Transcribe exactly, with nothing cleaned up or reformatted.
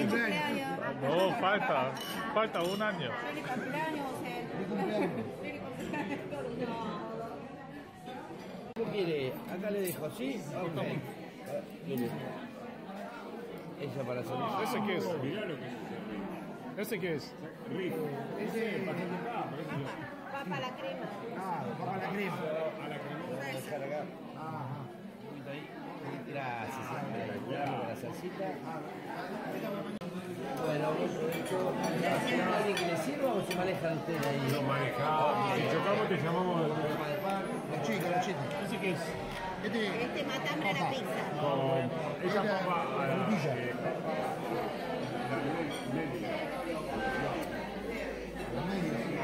cumpleaños. No, falta, falta un año. Feliz cumpleaños, José. Feliz cumpleaños. Feliz cumpleaños. ¿Cómo quiere? Acá le dejo, ¿sí? Ok. Mire. Ella para salir. ¿Ese qué es? Mirá lo que es. ¿Ese qué es? Riff. Ese pasó por acá, parece yo. Papa a la crema. Ah, va para la crema. A la crema. Dejar acá. Ajá. Un poquito ahí. Gracias. Para la salsita. Bueno, esto, ¿hay alguien que le sirva o se manejan ustedes ahí? Lo manejamos. Si chocamos te llamamos. Los chicos, los chicos. ¿Ese qué es? Este Este matambre a la pizza. Con esa papa a la frutilla. eh, papa. La, la, la, Los medios.